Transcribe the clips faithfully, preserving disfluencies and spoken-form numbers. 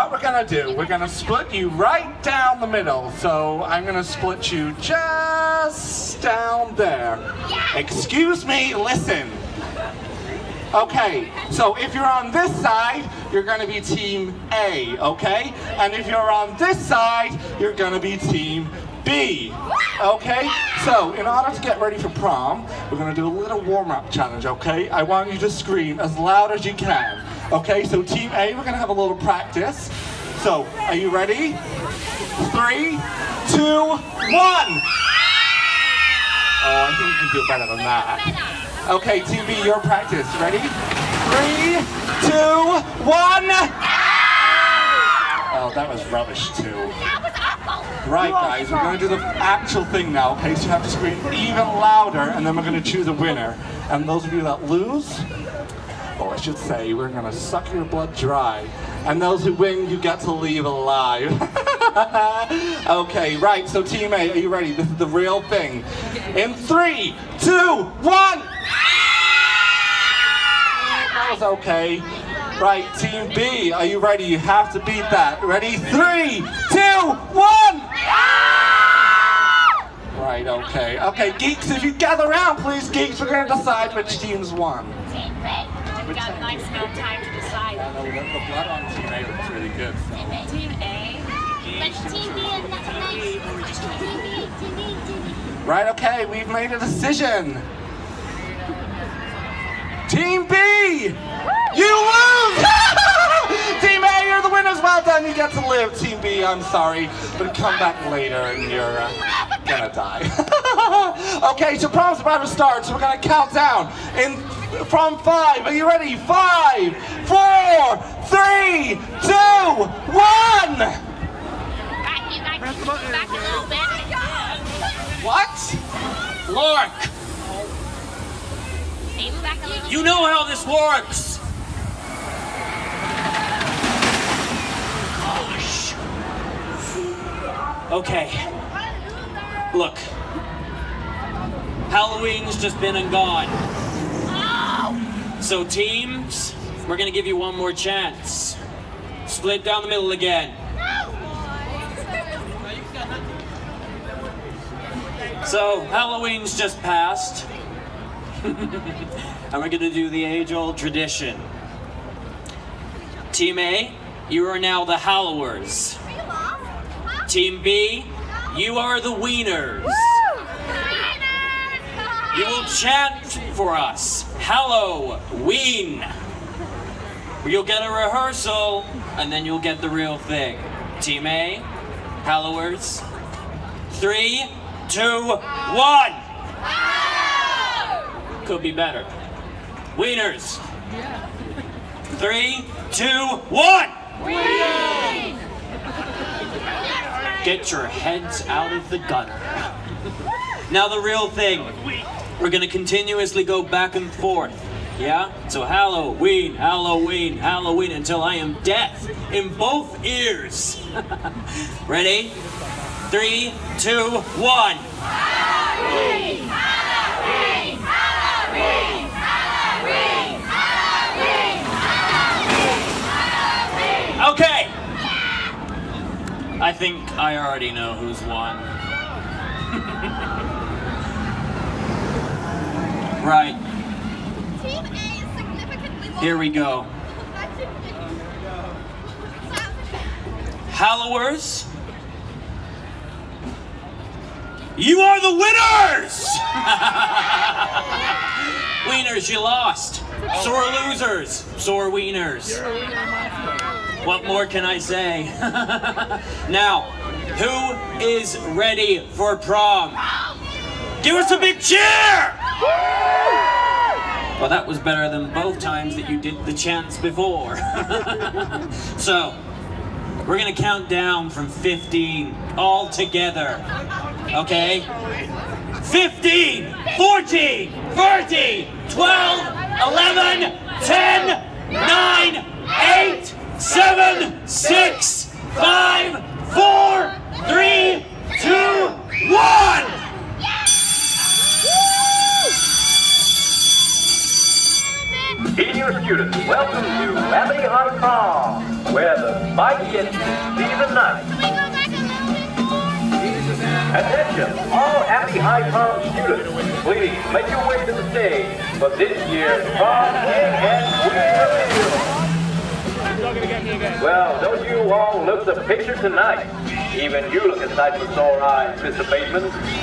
what we're gonna do, we're gonna split you right down the middle. So I'm gonna split you just down there. Excuse me, listen. Okay, so if you're on this side, you're gonna be team A, okay? And if you're on this side, you're gonna be team B, okay? So in order to get ready for prom, we're gonna do a little warm-up challenge, okay? I want you to scream as loud as you can, okay? So team A, we're gonna have a little practice. So, are you ready? Three, two, one! Oh, I think you can do better than that. Okay, team B, your practice. Ready? Three, two, one! Oh, that was rubbish too. That was awful. Right, guys, we're going to do the actual thing now, okay? So you have to scream even louder, and then we're going to choose a winner. And those of you that lose, or I should say, we're going to suck your blood dry. And those who win, you get to leave alive. Okay, right, so team A, are you ready? This is the real thing. In three, two, one! That was okay. Right, team B, are you ready? You have to beat that. Ready? Three, two, one! Right, okay. Okay, geeks, if you gather around, please, geeks, we're going to decide which teams won. Team B. We've got a nice amount of time to decide. I know, the, the blood on team A looks really good. So. Team A. But team B is not nice. Team B, team B, team B. Right, okay, we've made a decision. Team B! You lose! Team A, you're the winners. Well done, you get to live. Team B, I'm sorry, but come back later and you're uh, gonna die. Okay, so prom's about to start, so we're gonna count down in from five. Are you ready? Five, four, three, two, one! Back, you back, back a little bit. What? Lark, Maybe back a little you know how this works. Gosh. Okay. Look. Halloween's just been and gone. So teams, we're gonna give you one more chance. Split down the middle again. So Halloween's just passed. And we're gonna do the age-old tradition. Team A, you are now the Hallowers. Team B, you are the Wieners. You will chant for us, Halloween. You'll get a rehearsal, and then you'll get the real thing. Team A, Hallowers. Three, two, one. Could be better. Wieners. Three, two, one. Get your heads out of the gutter. Now the real thing. We're gonna continuously go back and forth. Yeah? So Halloween, Halloween, Halloween until I am deaf in both ears. Ready? Three, two, one. Halloween! Halloween! Halloween! Halloween! Halloween! Halloween! Okay. I think I already know who's won. Right. Team A is significantly more. Here we go. Hallowers, you are the winners! Wieners, you lost. So are losers. So are wieners. What more can I say? Now, who is ready for prom? Give us a big cheer! Well, that was better than both times that you did the chants before. So, we're gonna count down from fifteen all together. Okay? fifteen, fourteen, thirteen, twelve, eleven, ten, nine, eight, seven, six, five, four, three, two, one! Senior students, welcome to Valley High Prom. where the fight gets to see the night. Attention, all Abbey High Prom students, please make your way to the stage for this year's Prom King and Queen Reveal. Well, don't you all look the picture tonight? Even you look a sight for sore eyes, Mister Bateman.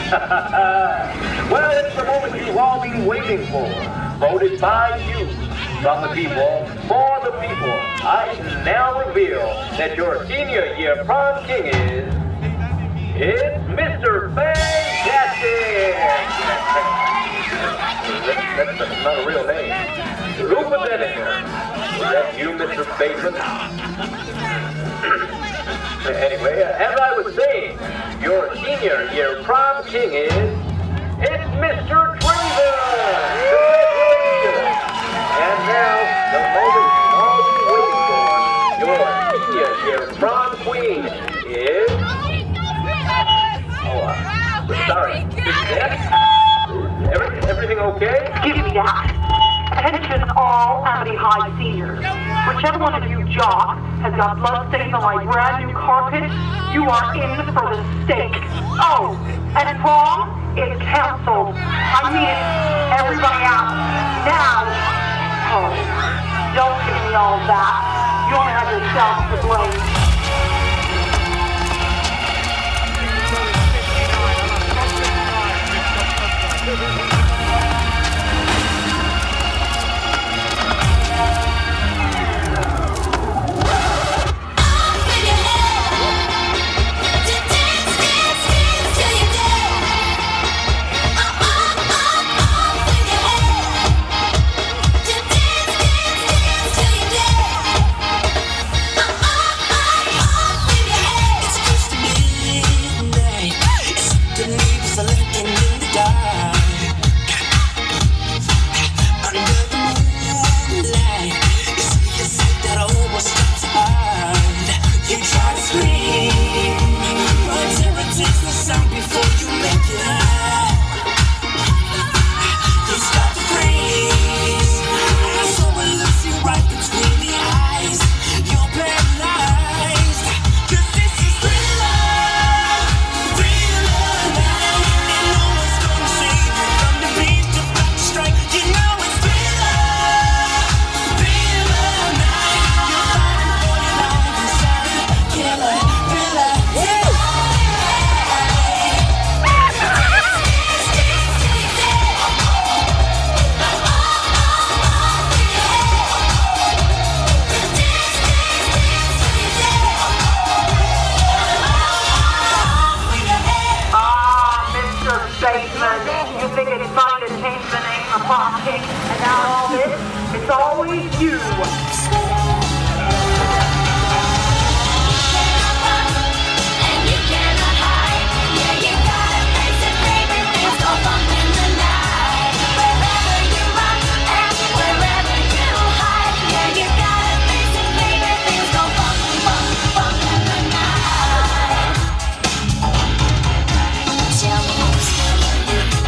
Well, it's the moment you've all been waiting for. Voted by you, from the people, for the people. I now reveal that your senior year prom king is... It's Mister Fantastic! That's, that's not a real name. Rupert Denninger. Is that you, Mister Bateman? Anyway, as I was saying, your senior year prom king is... It's Mister Draven! Congratulations! And now, the moment you've all been waiting for, your senior year prom queen is... Oh, uh, sorry. Is that... Every, everything okay? Give me that. Attention all Amity High seniors. Whichever one of you jocks has got blood stains on my brand new carpet, you are in for the stake. Oh, and prom is canceled. I mean it. Everybody out. Now. Oh, don't give me all that. You only have yourself to blame.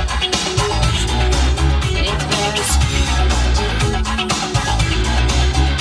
It's very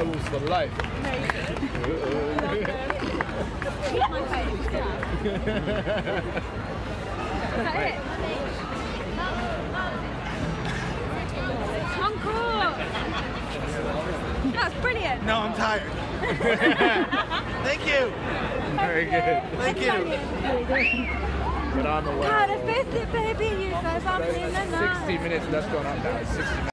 rules for life. Keep my face. Is that it? Encore! That's brilliant. No, I'm tired. Thank you. Very good. Thank you. But on the way. Gotta face it, baby. You guys are in the night. sixty minutes left going on now. sixty minutes.